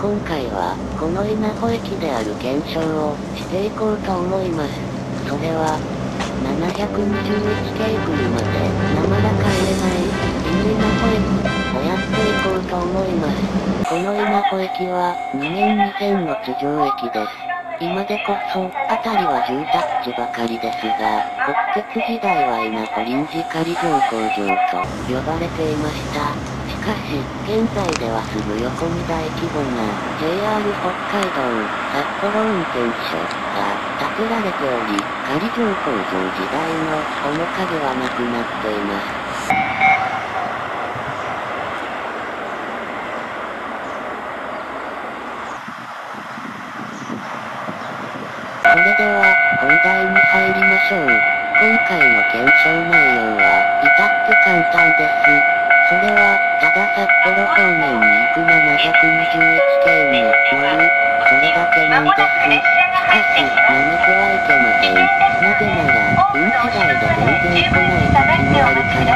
今回は、この稲穂駅である検証をしていこうと思います。それは、721系車でなまら帰れない新稲穂駅をやっていこうと思います。この稲穂駅は2年2線の地上駅です。今でこそ、辺りは住宅地ばかりですが、国鉄時代は稲穂臨時仮乗工場と呼ばれていました。しかし、現在ではすぐ横に大規模な JR 北海道札幌運転所が建てられており、仮乗工場時代の面影はなくなっています。それでは、本題に入りましょう。今回の検証内容は、至って簡単です。それは、ただ札幌方面に行く721系に乗る、それだけなんです。しかし、何とはいけません。なぜなら、運次第で全然来ない時もあるから